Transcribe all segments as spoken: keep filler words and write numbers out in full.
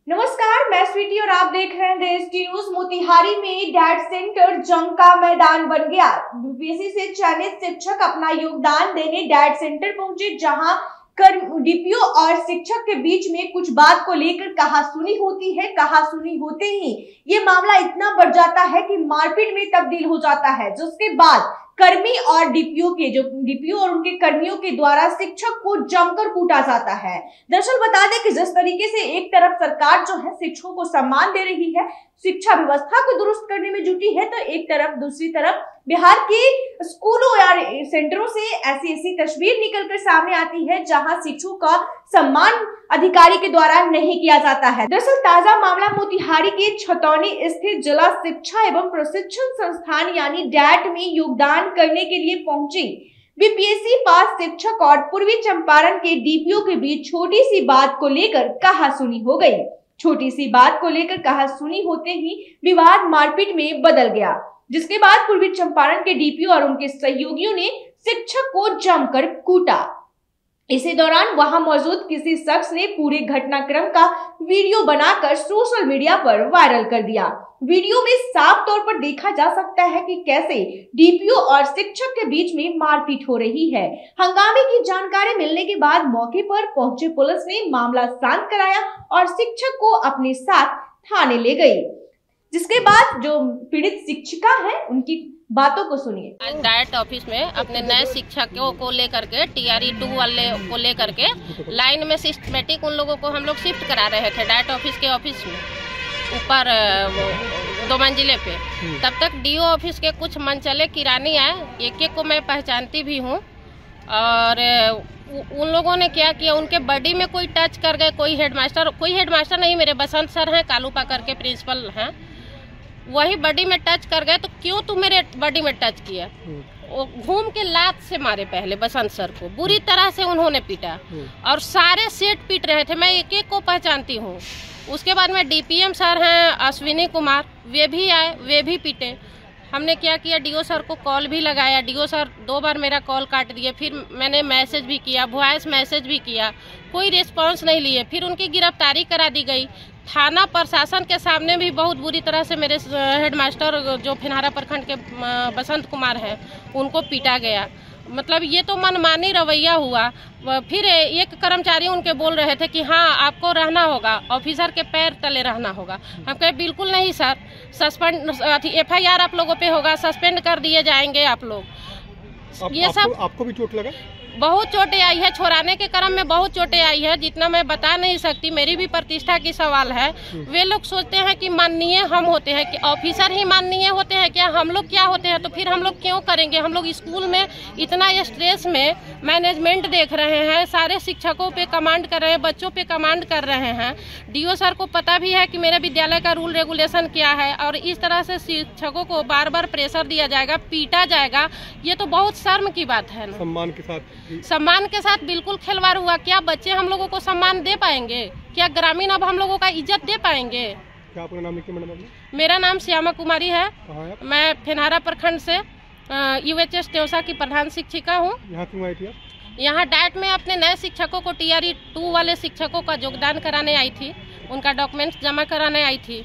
नमस्कार, मैं स्वीटी और आप देख रहे हैं देश न्यूज। मोतिहारी में डैट सेंटर जंग का मैदान बन गया। यूपीएससी से चयनित शिक्षक अपना योगदान देने डैट सेंटर पहुंचे, जहां डीपीओ और शिक्षक के बीच में कुछ बात को लेकर कहासुनी होती है। कहासुनी होते ही ये मामला इतना बढ़ जाता है कि मारपीट में तब्दील हो जाता है, जिसके बाद कर्मी और डीपीओ के जो डीपीओ और उनके कर्मियों के द्वारा शिक्षक को जमकर कूटा जाता है। दरअसल बता दें कि जिस तरीके से एक तरफ सरकार जो है शिक्षकों को सम्मान दे रही है, शिक्षा व्यवस्था को दुरुस्त करने में जुटी है, तो एक तरफ दूसरी तरफ बिहार के स्कूलों या सेंटरों से ऐसी ऐसी तस्वीर निकलकर सामने आती है जहां शिक्षकों का सम्मान अधिकारी के द्वारा नहीं किया जाता है। दरअसल ताजा मामला मोतिहारी के छतौनी स्थित जिला शिक्षा एवं प्रशिक्षण संस्थान यानी डैट में योगदान करने के लिए पहुंची बीपीएससी पास शिक्षक और पूर्वी चंपारण के डीपीओ के बीच छोटी सी बात को लेकर कहासुनी हो गई। छोटी सी बात को लेकर कहासुनी होते ही विवाद मारपीट में बदल गया, जिसके बाद पूर्वी चंपारण के डीपीओ और उनके सहयोगियों ने शिक्षक को जमकर कूटा। इसी दौरान वहां मौजूद किसी शख्स ने पूरे घटनाक्रम का वीडियो बनाकर सोशल मीडिया पर वायरल कर दिया। वीडियो में साफ तौर पर देखा जा सकता है कि कैसे डीपीओ और शिक्षक के बीच में मारपीट हो रही है। हंगामे की जानकारी मिलने के बाद मौके पर पहुंचे पुलिस ने मामला शांत कराया और शिक्षक को अपने साथ थाने ले गई, जिसके बाद जो पीड़ित शिक्षिका है उनकी बातों को सुनिए। आज डाइट ऑफिस में अपने नए शिक्षकों को लेकर के टीआरई टू वाले को लेकर के लाइन में सिस्टमेटिक उन लोगों को हम लोग शिफ्ट करा रहे थे डाइट ऑफिस के ऑफिस में ऊपर दो मंजिले पे। तब तक डीओ ऑफिस के कुछ मनचले किरानी आए, एक एक को मैं पहचानती भी हूँ, और उन लोगों ने क्या किया, उनके बॉडी में कोई टच कर गए। कोई हेडमास्टर कोई हेडमास्टर नहीं, मेरे बसंत सर हैं, कालूपा करके प्रिंसिपल हैं, वही बॉडी में टच कर गए। तो क्यों तू मेरे बॉडी में टच किया? वो घूम के लात से मारे पहले बसंत सर को, बुरी तरह से उन्होंने पीटा और सारे सेट पीट रहे थे। मैं एक एक को पहचानती हूँ। उसके बाद में डीपीएम सर हैं अश्विनी कुमार, वे भी आए, वे भी पीटे। हमने क्या किया, डीओ सर को कॉल भी लगाया। डीओ सर दो बार मेरा कॉल काट दिए। फिर मैंने मैसेज भी किया, वॉइस मैसेज भी किया, कोई रिस्पांस नहीं लिए। फिर उनकी गिरफ्तारी करा दी गई। थाना प्रशासन के सामने भी बहुत बुरी तरह से मेरे हेडमास्टर जो फिनहारा प्रखंड के बसंत कुमार हैं उनको पीटा गया। मतलब ये तो मनमानी रवैया हुआ। फिर एक कर्मचारी उनके बोल रहे थे कि हाँ आपको रहना होगा, ऑफिसर के पैर तले रहना होगा। हम कहे बिल्कुल नहीं sir, suspend F I R आप लोगों पे होगा, सस्पेंड कर दिए जाएंगे आप लोग। आप, ये आपको, सब आपको भी चोट लगा? बहुत चोटें आई है, छोड़ाने के क्रम में बहुत चोटें आई है, जितना मैं बता नहीं सकती। मेरी भी प्रतिष्ठा की सवाल है। वे लोग सोचते हैं कि माननीय हम होते हैं, कि ऑफिसर ही माननीय होते हैं क्या? हम लोग क्या होते हैं? तो फिर हम लोग क्यों करेंगे? हम लोग स्कूल में इतना स्ट्रेस में मैनेजमेंट देख रहे हैं, सारे शिक्षकों पे कमांड कर रहे हैं, बच्चों पे कमांड कर रहे हैं। डीओ सर को पता भी है कि मेरे विद्यालय का रूल रेगुलेशन क्या है, और इस तरह से शिक्षकों को बार बार प्रेशर दिया जाएगा, पीटा जाएगा, ये तो बहुत शर्म की बात है ना। सम्मान के साथ सम्मान के साथ बिल्कुल खिलवाड़ हुआ। क्या बच्चे हम लोगों को सम्मान दे पाएंगे? क्या ग्रामीण अब हम लोगों का इज्जत दे पाएंगे? क्या आपका नाम है मैडम? मेरा नाम श्यामा कुमारी है। है? मैं फिनहारा प्रखंड से यूएचएस टेवसा की प्रधान शिक्षिका हूँ। यहाँ क्यों आई थी? यहाँ डाइट में अपने नए शिक्षकों को टीआरई टू वाले शिक्षकों का योगदान कराने आई थी, उनका डॉक्यूमेंट्स जमा कराने आई थी।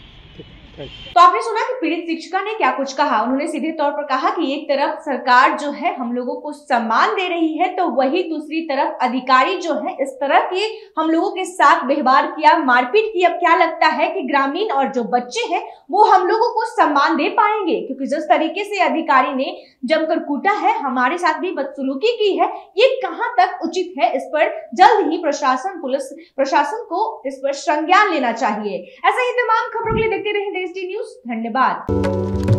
तो आपने सुना कि पीड़ित शिक्षिका ने क्या कुछ कहा। उन्होंने सीधे तौर पर कहा कि एक तरफ सरकार जो है हम लोगों को सम्मान दे रही है, तो वही दूसरी तरफ अधिकारी जो है इस तरह के हम लोगों के साथ व्यवहार किया, मारपीट की। अब क्या लगता है कि ग्रामीण और जो बच्चे हैं वो हम लोगों को सम्मान दे पाएंगे? क्योंकि जिस तरीके से अधिकारी ने जमकर कूटा है, हमारे साथ भी बदसलूकी की है, ये कहाँ तक उचित है? इस पर जल्द ही प्रशासन पुलिस प्रशासन को इस पर संज्ञान लेना चाहिए। ऐसा ही तमाम खबरों के लिए देखते रहे देश न्यूज। धन्यवाद।